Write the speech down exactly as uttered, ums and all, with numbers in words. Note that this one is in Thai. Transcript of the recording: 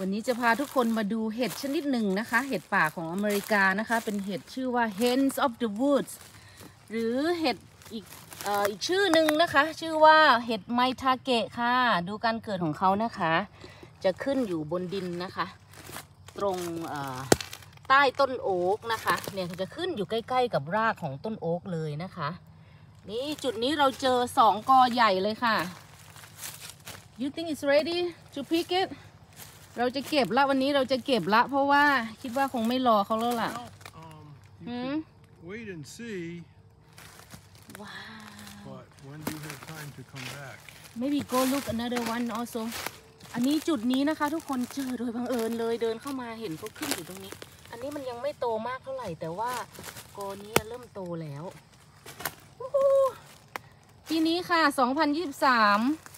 วันนี้จะพาทุกคนมาดูเห็ดชนิดหนึ่งนะคะเห็ดป่าของอเมริกานะคะเป็นเห็ดชื่อว่า Hens of the Woods หรือเห็ดอีกเอ่ออีกชื่อหนึ่งนะคะชื่อว่าเห็ดไมทาเกะค่ะดูการเกิดของเขานะคะจะขึ้นอยู่บนดินนะคะตรงใต้ต้นโอ๊กนะคะเนี่ยจะขึ้นอยู่ใกล้ๆกับรากของต้นโอ๊กเลยนะคะนี่จุดนี้เราเจอสองกอใหญ่เลยค่ะ You think it's ready to pick it เราจะเก็บละวันนี้เราจะเก็บละเพราะว่าคิดว่าคงไม่รอเขาแล้วล่ะ um, wait and see ว้าว but when do you have time to come back maybe go look another one also อันนี้จุดนี้นะคะทุกคนเจอโดยบังเอิญเลยเดินเข้ามาเห็นเขาขึ้นอยู่ตรงนี้อันนี้มันยังไม่โตมากเท่าไหร่แต่ว่ากอนี้เริ่มโตแล้วปีนี้ค่ะสองพันยี่สิบสาม